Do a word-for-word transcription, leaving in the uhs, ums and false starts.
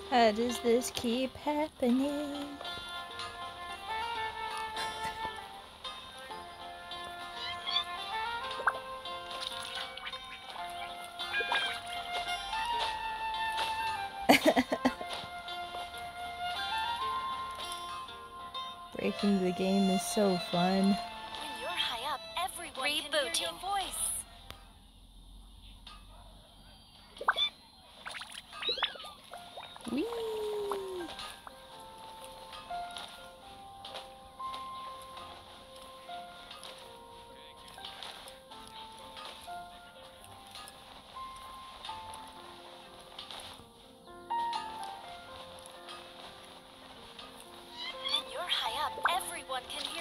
How does this keep happening? Breaking the game is so fun. When you're high up, everyone can hear your voice. Whee! When you're high up, everyone can hear